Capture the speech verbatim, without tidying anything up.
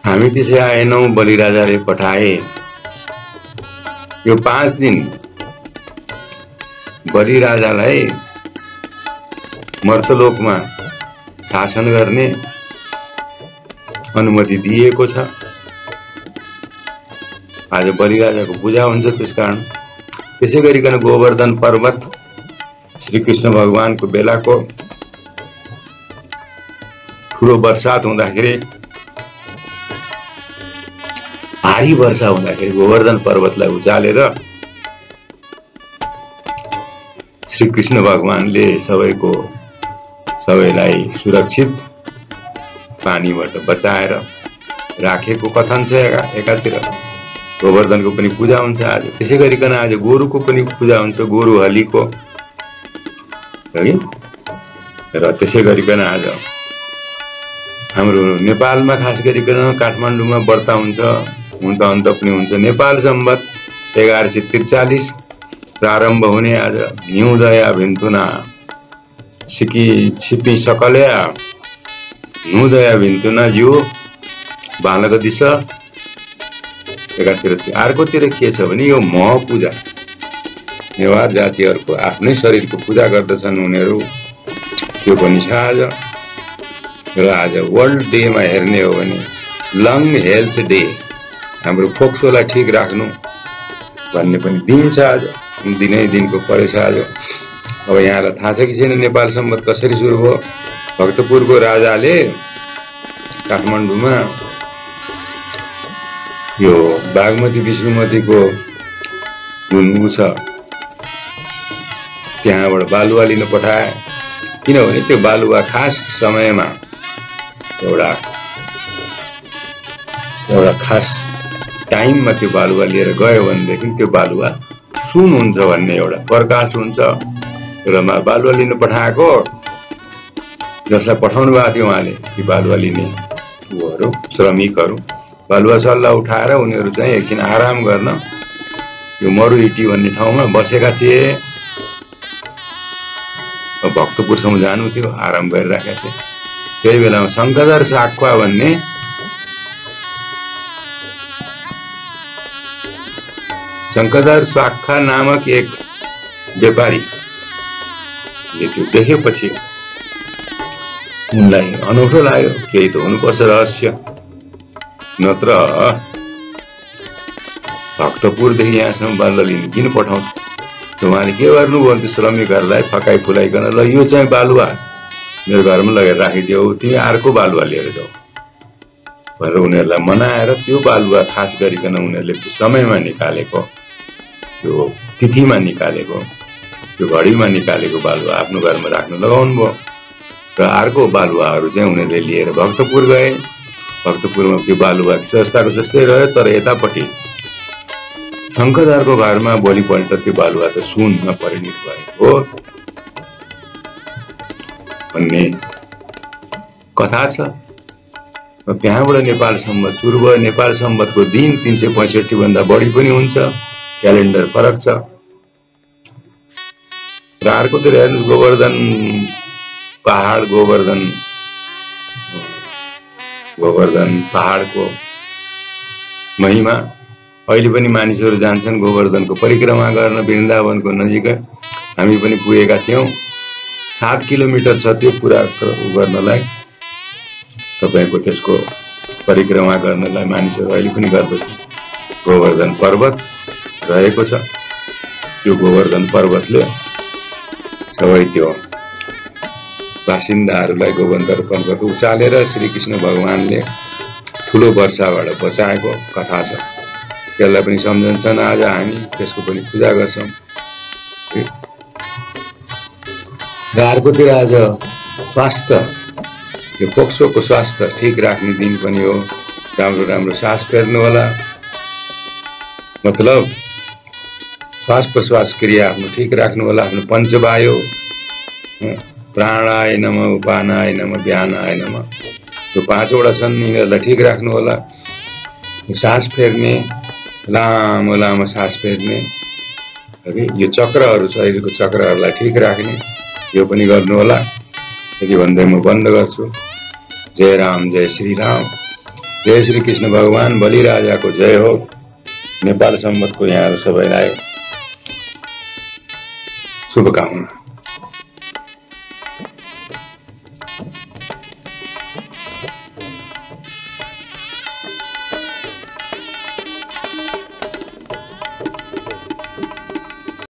हामी त्यसै आएनौं, बलिराजाले पठाए। यो पाँच दिन बलिराजालाई मर्तलोकमा शासन गर्ने अनुमति दिएको छ। आज बलिराजाको पूजा हुन्छ। त्यसकारण त्यसै गरिकन गोवर्धन पर्वत श्री कृष्ण भगवानको बेलाको ठुलो बर्सात हुँदाखेरि, भारी वर्षा हुँदाखेरि गोवर्धन पर्वतलाई उचालेर श्री कृष्ण भगवानले सबैको सबैलाई सुरक्षित पानीबाट बचाएर राखेको कथन छ। एकातिर गोवर्धनको पनि पूजा हुन्छ आज। त्यसै गरिकन आज गोरुको पनि पूजा हुन्छ, गोरु हलीको, र त्यसै गरिकन आज हाम्रो नेपालमा खास गरिकन काठमाडौँमा व्रत हुन्छ, हुन त अन्त पनि हुन्छ। नेपाल सम्बत एघार सय त्रिचालिस प्रारम्भ हुने आज न्युदया भिन्तुना सिकी छिपी सकलया नुदया भिन्तुना जिउ बालक दिश। एकातिर अर्कोतिर के छ भने यो मह पूजा, नेवार जातिहरूको आफ्नै शरीरको पूजा गर्दछन् उनीहरू, त्यो पनि छ आज। र आज वर्ल्ड डेमा हेर्ने हो भने लङ हेल्थ डे, हाम्रो फोक्सोलाई ठिक राख्नु भन्ने पनि दिन छ आज। दिनै दिनको परेछ आज। अब यहाँलाई थाहा छ कि छैन नेपाल सम्बत कसरी सुरु भयो? भक्तपुरको राजाले काठमाडौँमा यो बागमती विष्णुमतीको जुन ऊ छ त्यहाँबाट बालुवा लिन पठाए। किनभने त्यो बालुवा खास समयमा एउटा एउटा खास टाइममा त्यो बालुवा लिएर गयो भनेदेखि त्यो बालुवा सुन हुन्छ भन्ने एउटा प्रकाश हुन्छ। र बालुवा लिन पठाएको जसलाई पठाउनु भएको थियो उहाँले, ती बालुवा लिने ऊहरू श्रमिकहरू बालुवा सल्लाह उठाएर उनीहरू चाहिँ एकछिन आराम गर्न यो मरुइटी भन्ने ठाउँमा बसेका थिए। भक्तपुरसम्म जानु थियो, आराम गरिराखेका थिए। त्यही बेलामा शङ्करधर साक्वा भन्ने शङ्करधर साक्वा नामक एक व्यापारी त्यो देखेपछि उनलाई अनौठो लाग्यो, केही त हुनुपर्छ रहस्य, नत्र भक्तपुरदेखि यहाँसम्म बालुवा लिन किन पठाउँछ। त उहाँले के गर्नुभयो भने श्रमिकहरूलाई फकाइ फुलाइकन, ल यो चाहिँ बालुवा मेरो घरमा लगेर राखिदियो, तिमी अर्को बालुवा लिएर जाऊ भनेर उनीहरूलाई मनाएर त्यो बालुवा खास गरिकन उनीहरूले समयमा निकालेको, त्यो तिथिमा निकालेको, त्यो घडीमा निकालेको बालुवा आफ्नो घरमा राख्न लगाउनु भयो। र अर्को बालुवाहरू चाहिँ उनीहरूले लिएर भक्तपुर गए। भक्तपुरमा त्यो बालुवा जस्ताको जस्तै रह्यो, तर यतापट्टि शङ्करधरको घरमा भोलिपल्ट त्यो बालुवा त सुनमा परिणत भएको भन्ने कथा छ। र त्यहाँबाट नेपाल सम्बत सुरु भयो। नेपाल सम्बतको दिन तीन सय पैँसठी भन्दा बढी पनि हुन्छ, क्यालेन्डर फरक छ। र अर्कोतिर हेर्नुहोस् गोवर्धन पहाड, गोवर्धन गोवर्धन पहाडको महिमा। अहिले पनि मानिसहरू जान्छन् गोवर्धनको परिक्रमा गर्न वृन्दावनको नजिकै। हामी पनि पुगेका थियौँ। सात किलोमिटर छ त्यो पुरा गर्नलाई, तपाईँको त्यसको परिक्रमा गर्नलाई मानिसहरू अहिले पनि गर्दछन्। गोवर्धन पर्वत रहेको छ। त्यो गोवर्धन पर्वतले सबै त्यो बासिन्दाहरूलाई गोवर्धन पर्वत उचालेर श्रीकृष्ण भगवानले ठुलो वर्षाबाट बचाएको कथा छ। त्यसलाई पनि सम्झन्छन् आज हामी, त्यसको पनि पूजा गर्छौँ। र अर्कोतिर आज स्वास्थ्य, यो फोक्सोको स्वास्थ्य ठिक राख्ने दिन पनि हो। राम्रो राम्रो सास फेर्नु होला, मतलब श्वास प्रश्वास क्रिया आफ्नो ठिक राख्नु होला। आफ्नो पञ्चवायु, प्राणाय नमः, उपानाय नमः, व्यानाय नमः, यो पाँचवटा छन्, यिनीहरूलाई ठिक राख्नु होला। सास फेर्ने, लामो लामो सास फेर्ने, यो चक्रहरू, शरीरको चक्रहरूलाई ठिक राख्ने, यो पनि गर्नु होला। यदि भन्दै म बन्द गर्छु। जय राम, जय श्री राम। जय श्री कृष्ण भगवान बलिराजाको जय हो। नेपाल सम्बन्धको यहाँहरू सबैलाई शुभकामना।